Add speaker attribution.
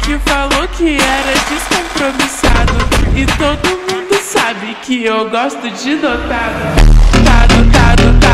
Speaker 1: que falou que era descompromissado. E todo mundo sabe que eu gosto de dotado. Dado, dado,